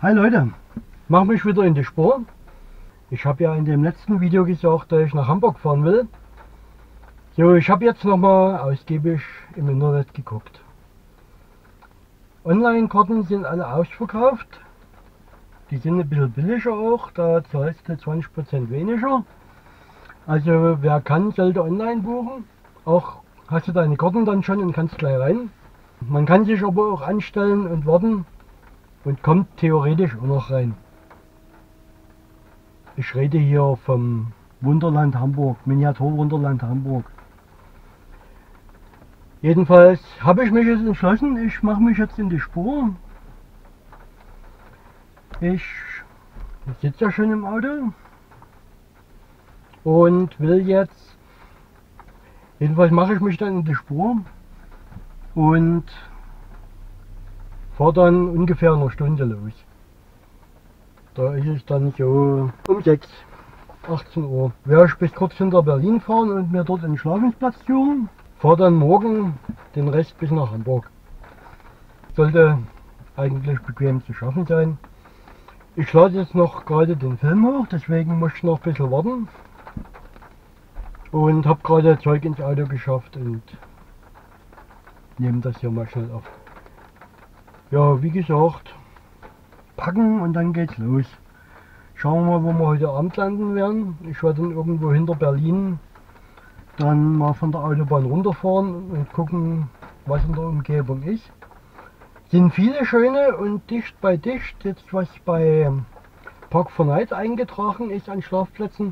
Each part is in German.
Hi Leute, mach mich wieder in die Spur. Ich habe ja in dem letzten Video gesagt, dass ich nach Hamburg fahren will. So, ich habe jetzt nochmal ausgiebig im Internet geguckt. Online-Karten sind alle ausverkauft. Die sind ein bisschen billiger auch, da zahlst du 20% weniger. Also wer kann, sollte online buchen. Auch hast du deine Karten dann schon und kannst gleich rein. Man kann sich aber auch anstellen und warten und kommt theoretisch auch noch rein. Ich rede hier vom Wunderland Hamburg, Miniaturwunderland Hamburg. Jedenfalls habe ich mich jetzt entschlossen, ich mache mich jetzt in die Spur. Ich sitze ja schon im Auto und will jetzt, jedenfalls mache ich mich dann in die Spur und fahre dann ungefähr eine Stunde los. Da ist es dann so um 6, 18 Uhr. Werde ich bis kurz hinter Berlin fahren und mir dort einen Schlafensplatz suchen. Fahre dann morgen den Rest bis nach Hamburg. Sollte eigentlich bequem zu schaffen sein. Ich lade jetzt noch gerade den Film hoch, deswegen muss ich noch ein bisschen warten. Und habe gerade Zeug ins Auto geschafft und nehme das hier mal schnell auf. Ja, wie gesagt, packen und dann geht's los. Schauen wir mal, wo wir heute Abend landen werden. Ich werde dann irgendwo hinter Berlin dann mal von der Autobahn runterfahren und gucken, was in der Umgebung ist. Sind viele schöne und dicht bei dicht, jetzt was bei Park4Night eingetragen ist an Schlafplätzen.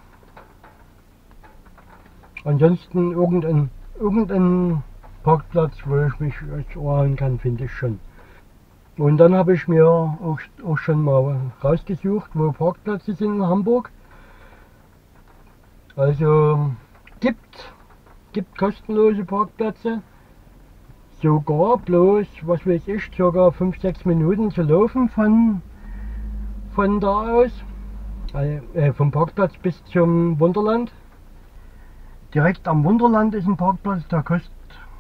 Ansonsten irgendein Parkplatz, wo ich mich erholen kann, finde ich schon. Und dann habe ich mir auch schon mal rausgesucht, wo Parkplätze sind in Hamburg. Also gibt kostenlose Parkplätze. Sogar bloß, was weiß ich, ca. 5-6 Minuten zu laufen von da aus. Vom Parkplatz bis zum Wunderland. Direkt am Wunderland ist ein Parkplatz, der kostet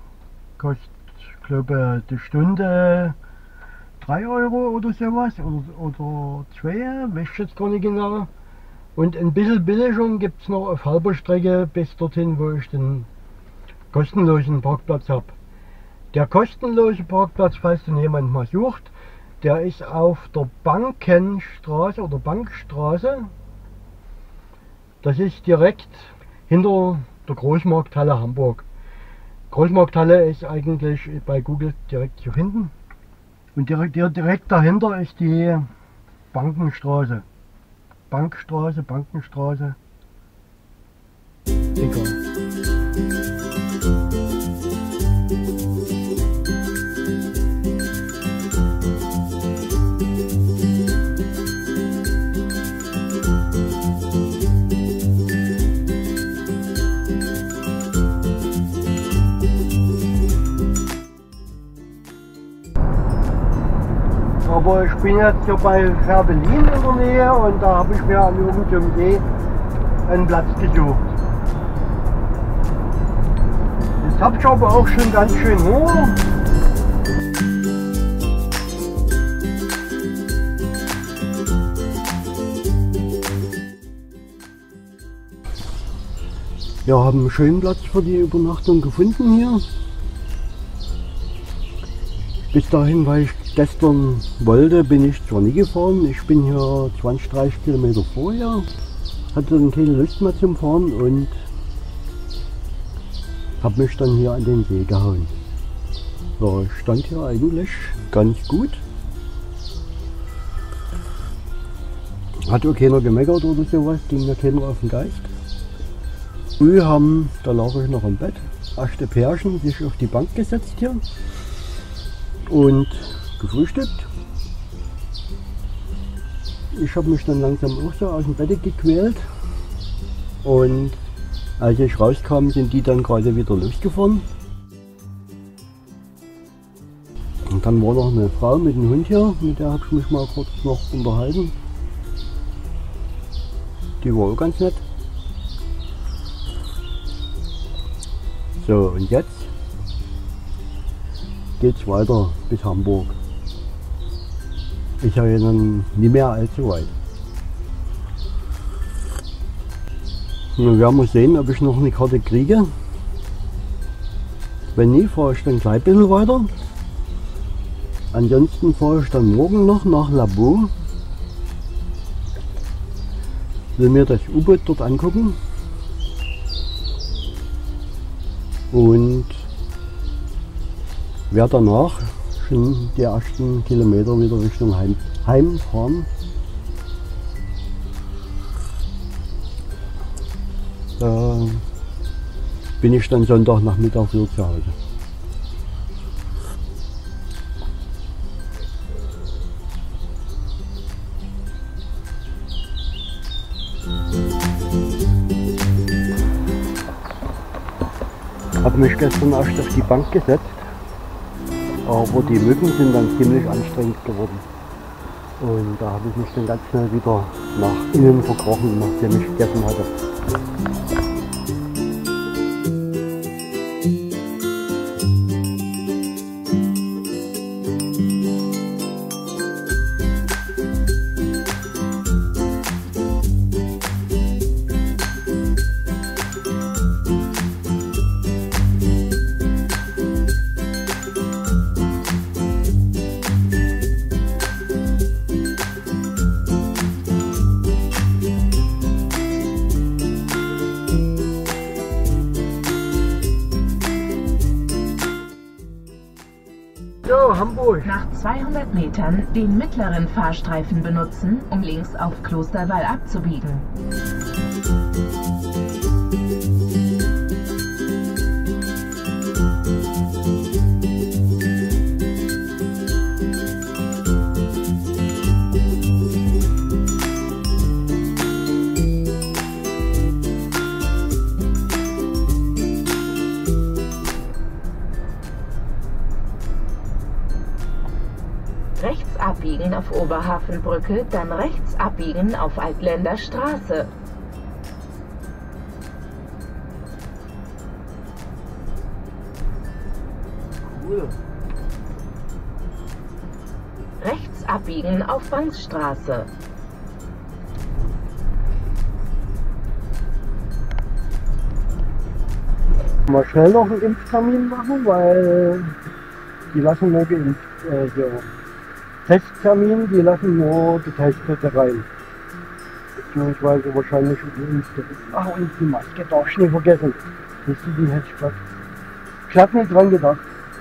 glaube die Stunde 3 Euro oder sowas oder 2, weiß ich jetzt gar nicht genau. Und ein bisschen billiger gibt es noch auf halber Strecke bis dorthin, wo ich den kostenlosen Parkplatz habe. Der kostenlose Parkplatz, falls den jemand mal sucht, der ist auf der Bankenstraße oder Bankstraße. Das ist direkt hinter der Großmarkthalle Hamburg. Großmarkthalle ist eigentlich bei Google direkt zu finden. Und direkt dahinter ist die Bankenstraße. Bankenstraße. Egal. Aber ich bin jetzt hier bei Fährberlin in der Nähe und da habe ich mir an irgendeinem See einen Platz gesucht. Jetzt habe ich aber auch schon ganz schön Hunger. Wir haben einen schönen Platz für die Übernachtung gefunden hier. Bis dahin, weil ich gestern wollte, bin ich zwar nie gefahren. Ich bin hier 20-30 Kilometer vorher. Hatte dann keine Lust mehr zum Fahren und habe mich dann hier an den See gehauen. Ja, ich stand hier eigentlich ganz gut. Hat auch keiner gemeckert oder sowas, ging mir keiner auf den Geist. Früh da lag ich noch im Bett, erste Pärchen sich auf die Bank gesetzt hier und gefrühstückt. Ich habe mich dann langsam auch so aus dem Bett gequält und als ich rauskam, sind die dann gerade wieder losgefahren. Und dann war noch eine Frau mit einem Hund hier, mit der habe ich mich mal kurz noch unterhalten. Die war auch ganz nett. So, und jetzt geht's weiter bis Hamburg. Ist ja dann nicht mehr allzu weit. Nun werden wir sehen, ob ich noch eine Karte kriege. Wenn nicht, fahre ich dann gleich ein bisschen weiter. Ansonsten fahre ich dann morgen noch nach Labo. Will mir das U-Boot dort angucken. Und werde danach schon die ersten Kilometer wieder Richtung Heim fahren. Da bin ich dann Sonntagnachmittag wieder zu Hause. Ich habe mich gestern erst auf die Bank gesetzt, aber die Mücken sind dann ziemlich anstrengend geworden. Und da habe ich mich dann ganz schnell wieder nach innen verkrochen, nachdem ich gegessen hatte. So, Hamburg. Nach 200 Metern den mittleren Fahrstreifen benutzen, um links auf Klosterwall abzubiegen. Rechts abbiegen auf Oberhafenbrücke, dann rechts abbiegen auf Altländer Straße. Cool. Rechts abbiegen auf Banksstraße. Mal schnell noch einen Impftermin machen, weil die lassen nur geimpft, Testtermin, die lassen nur Getestete rein. Beziehungsweise wahrscheinlich Geimpfte. Ach, und die Maske darf ich nicht vergessen. Siehst du, die hätte ich grad. Ich habe nicht dran gedacht.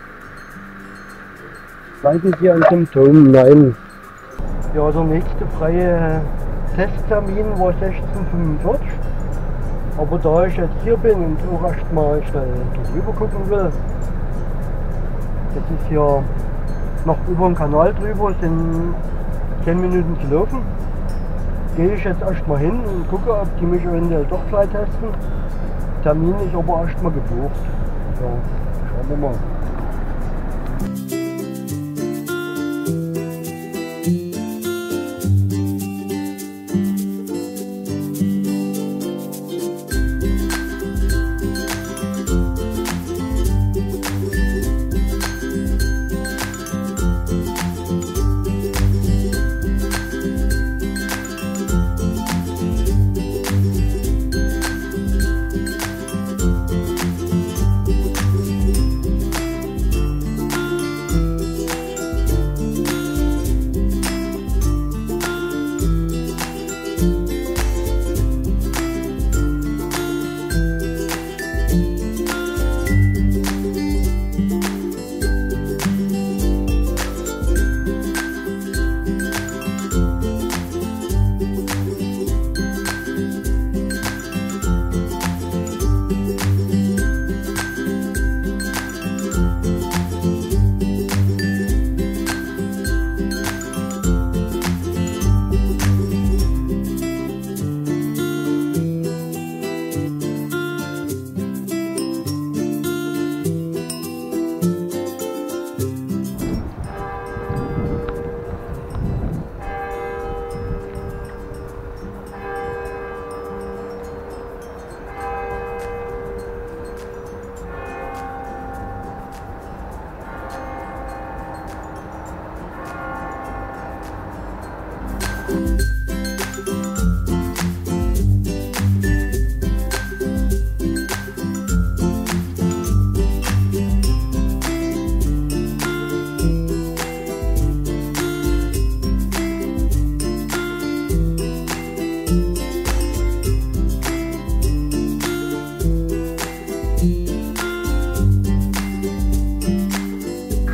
Leiden Sie an Symptomen? Nein. Ja, der nächste freie Testtermin war 16:45. Aber da ich jetzt hier bin und auch erstmal schnell drüber gucken will, das ist hier noch über den Kanal drüber, sind 10 Minuten zu laufen, gehe ich jetzt erstmal hin und gucke, ob die mich eventuell doch gleich testen. Termin ist aber erstmal gebucht. Ja, schauen wir mal.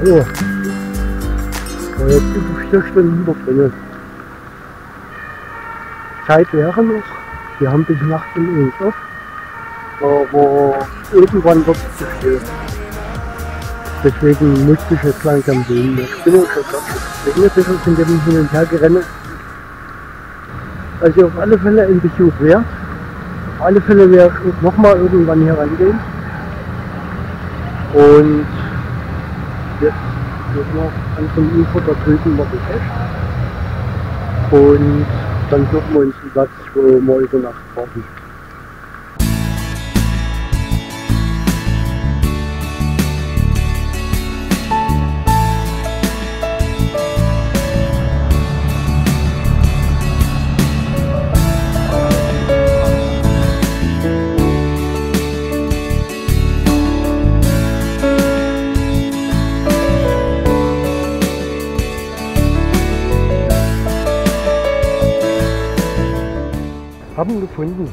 Oh, war jetzt über 4 Stunden wieder drin. Zeit wäre noch, wir haben bis nachts um 1 auf, aber irgendwann wird es zu viel. Deswegen musste ich jetzt langsam gehen. Ich bin auch schon fertig. Ich bin ein bisschen von dem Hin und Her gerannt. Also auf alle Fälle ein Besuch wert. Auf alle Fälle werde ich auch nochmal irgendwann hier reingehen. Und jetzt wird noch an dem Ufer da drüben noch gefasst. Und dann suchen wir uns einen Platz, wo wir über Nacht warten. Haben gefunden.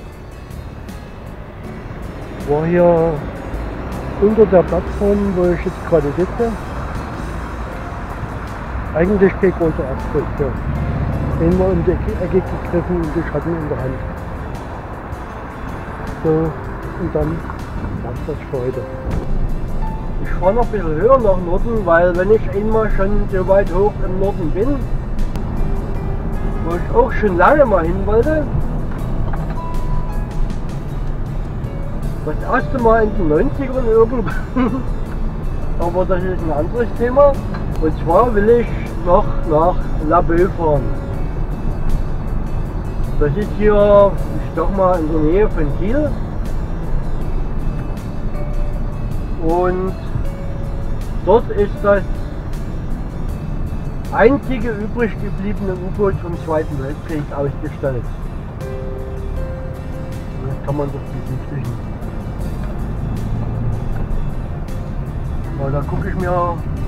War hier unter der Plattform, wo ich jetzt gerade sitze. Eigentlich kein großer Abschluss. Ja. Einmal um die Ecke gegriffen und die Schatten in der Hand. So, und dann war's das für heute. Ich fahre noch ein bisschen höher nach Norden, weil wenn ich einmal schon so weit hoch im Norden bin, wo ich auch schon lange mal hin wollte, das erste Mal in den 90ern irgendwann, aber das ist ein anderes Thema. Und zwar will ich noch nach Laboe fahren. Das ist hier, ich sag mal, in der Nähe von Kiel. Und dort ist das einzige übrig gebliebene U-Boot vom Zweiten Weltkrieg ausgestellt. Das kann man dort besichtigen. Da gucke ich mir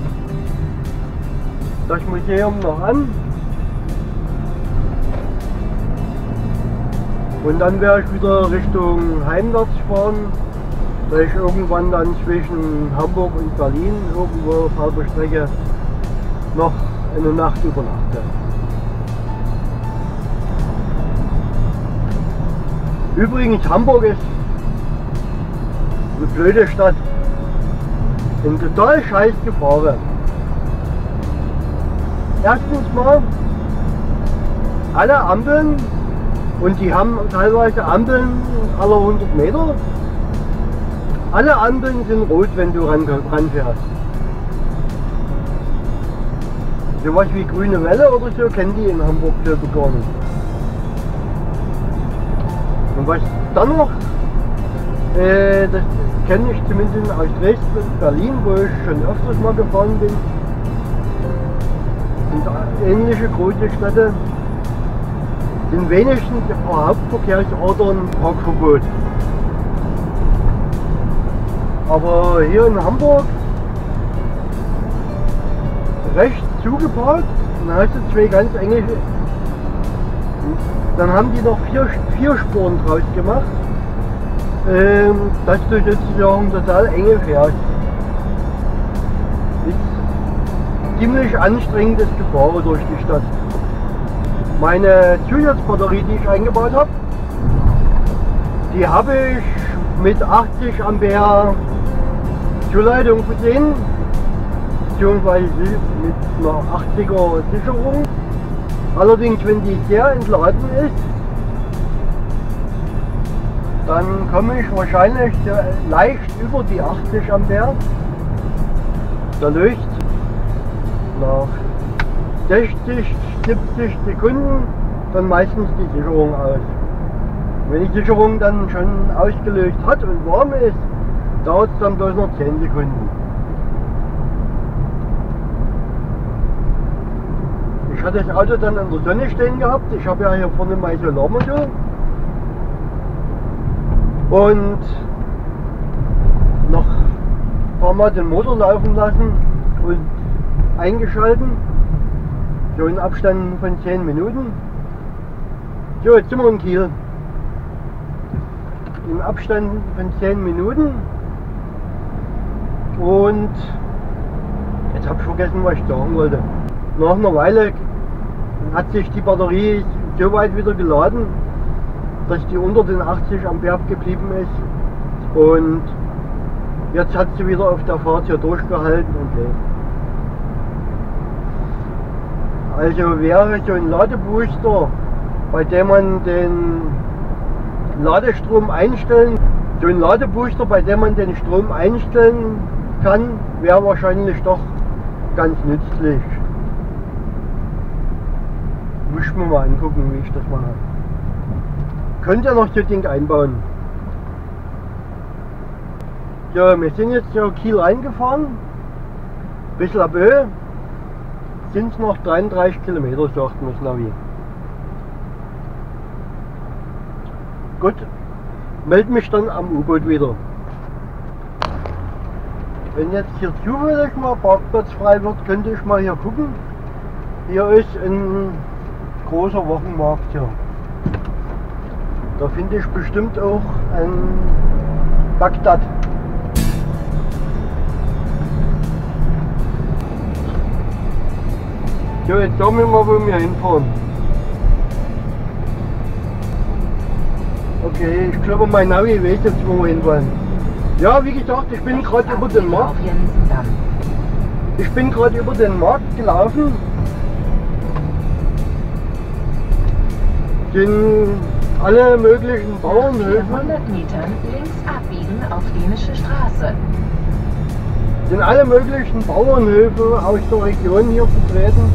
das Museum noch an und dann werde ich wieder Richtung heimwärts fahren, weil ich irgendwann dann zwischen Hamburg und Berlin irgendwo auf halber Strecke noch eine Nacht übernachte. Übrigens, Hamburg ist eine blöde Stadt. Ein total scheiß Gefahren. Erstens mal, alle Ampeln, und die haben teilweise Ampeln alle 100 Meter, alle Ampeln sind rot, wenn du ranfährst. So was wie grüne Welle oder so kennen die in Hamburg selber gar nicht. Und was dann noch, das kenne ich zumindest aus Dresden und Berlin, wo ich schon öfters mal gefahren bin. Und ähnliche große Städte sind wenigstens auf Hauptverkehrsorten Parkverbot. Aber hier in Hamburg rechts zugeparkt, dann hast du zwei ganz enge. Dann haben die noch vier Spuren draus gemacht, dass du sozusagen total enge fährst. Ist ziemlich anstrengendes Gefahren durch die Stadt. Meine Zusatzbatterie, die ich eingebaut habe, die habe ich mit 80 Ampere Zuleitung versehen, beziehungsweise mit einer 80er Sicherung. Allerdings, wenn die sehr entladen ist, dann komme ich wahrscheinlich leicht über die 80 Ampere. Da löst nach 60, 70 Sekunden dann meistens die Sicherung aus. Wenn die Sicherung dann schon ausgelöst hat und warm ist, dauert es dann bloß noch 10 Sekunden. Ich hatte das Auto dann in der Sonne stehen gehabt. Ich habe ja hier vorne mein Solarmodul. Und noch ein paar Mal den Motor laufen lassen und eingeschalten. So in Abständen von 10 Minuten. So, jetzt sind wir in Kiel. In Abständen von 10 Minuten. Und jetzt habe vergessen, was ich sagen wollte. Nach einer Weile hat sich die Batterie so weit wieder geladen, dass die unter den 80 Ampere geblieben ist. Und jetzt hat sie wieder auf der Fahrt hier durchgehalten und lädt. Also wäre so ein Ladebooster, bei dem man den Ladestrom einstellen, so ein Ladebooster, bei dem man den Strom einstellen kann, wäre wahrscheinlich doch ganz nützlich. Muss ich mir mal angucken, wie ich das mache. Könnt ihr noch so ein Ding einbauen. So, wir sind jetzt ja Kiel reingefahren, bisschen ab Höhe, sind es noch 33 Kilometer, sagt mir das Navi. Gut, melde mich dann am U-Boot wieder. Wenn jetzt hier zufällig mal Parkplatz frei wird, könnte ich mal hier gucken. Hier ist ein großer Wochenmarkt hier. Da finde ich bestimmt auch ein Bagdad. So, jetzt sagen wir mal, wo wir hinfahren. Okay, ich glaube, mein Navi weiß jetzt, wo wir hinwollen. Ja, wie gesagt, ich bin gerade über den Markt. Ich bin gerade über den Markt gelaufen. Sind alle möglichen Bauernhöfe. 400 Metern links abbiegen auf Dänische Straße. Sind alle möglichen Bauernhöfe aus der Region hier vertreten,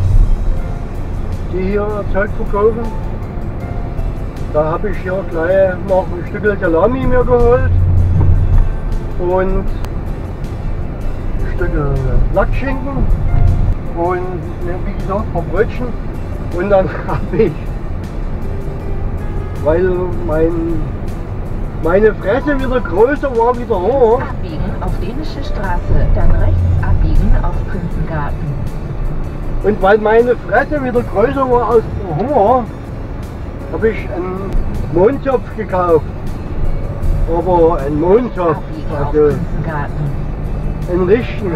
die hier Zeug verkaufen. Da habe ich hier gleich noch ein Stück Salami mir geholt und ein Stück Lackschinken und wie gesagt ein paar Brötchen. Und dann habe ich, weil meine Fresse wieder größer war, wieder hoch. Rechts abbiegen auf Dänische Straße, dann rechts abbiegen auf Prinzengarten. Und weil meine Fresse wieder größer war als der Hunger, habe ich einen Mondzopf gekauft. Aber ein Mondzopf, Abbiegen auf also Prinzengarten. einen richtigen.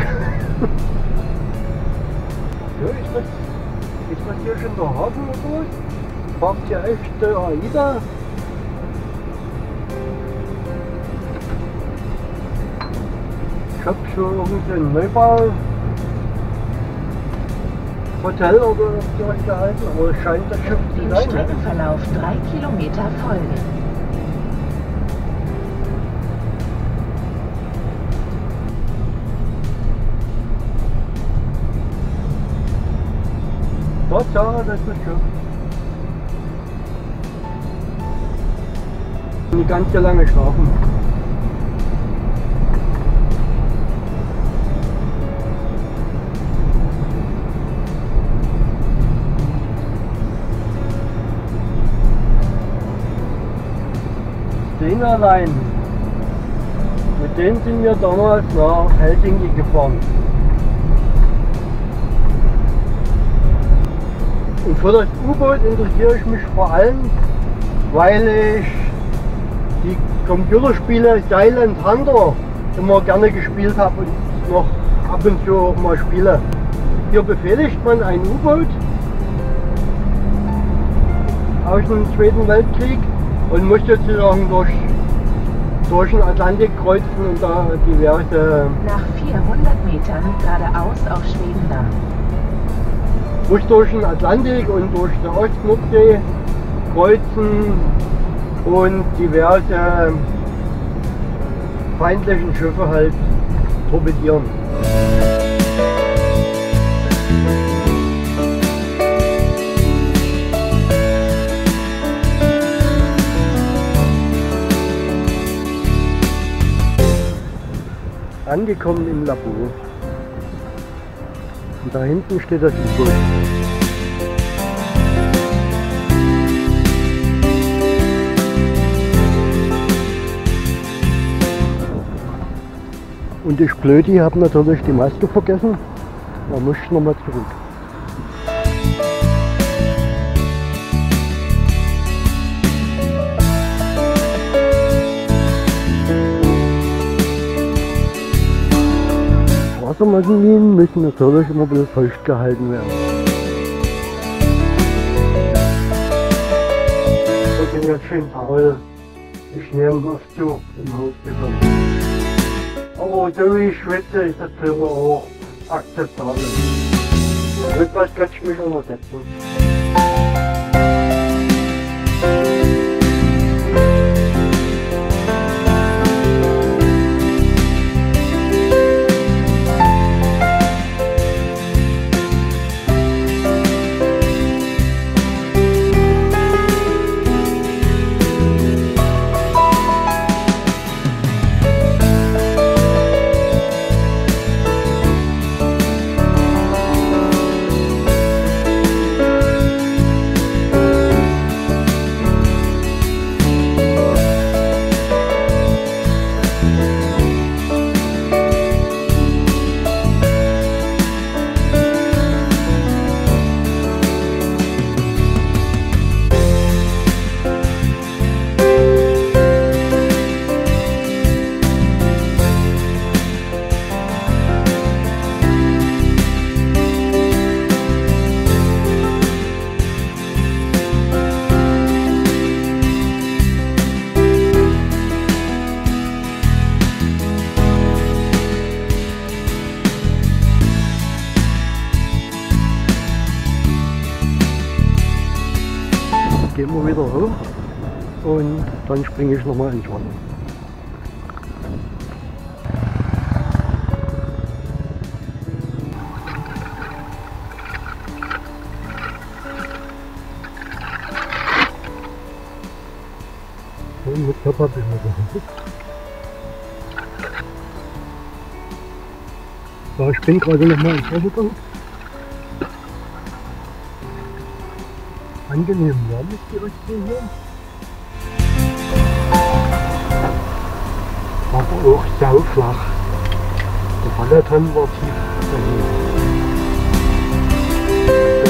So, ist das hier schon der Hafen oder was? Fahrt hier echt der AIDA? Ich habe schon irgendeinen Neubau Hotel oder so gehalten, aber es scheint das Schiff zu Dem sein. Streckenverlauf 3 Kilometer folgen. Tatsache, das ist das Schiff. Die ganze lange schlafen. Den allein, mit denen sind wir damals nach Helsinki gefahren. Und für das U-Boot interessiere ich mich vor allem, weil ich die Computerspiele Silent Hunter immer gerne gespielt habe und noch ab und zu auch mal spiele. Hier befehligt man ein U-Boot aus dem Zweiten Weltkrieg und muss sozusagen durch den Atlantik kreuzen und da diverse... Nach 400 Metern geradeaus auf Schwedendamm. Muss durch den Atlantik und durch die Ostnordsee kreuzen und diverse feindlichen Schiffe halt torpedieren. Angekommen im Labor. Und da hinten steht das U-Boot. Und ich Blödi habe natürlich die Maske vergessen. Da muss ich nochmal zurück. Wassermassen müssen natürlich immer ein bisschen feucht gehalten werden. Ich bin jetzt schön faul. Ich nehme oft zu im Haus bekommen. Aber so wie ich schwitze, ist das selber auch akzeptabel. Mit was kann ich mich untersetzen? Gehen wir wieder hoch und dann springe ich nochmal ins Wasser. Und mit Körper bin ich so, ich bin gerade nochmal ins Wasser gegangen. Angenehm warm ist die Ostsee hier. Aber auch sauflach. Der Ballerton war tief daneben.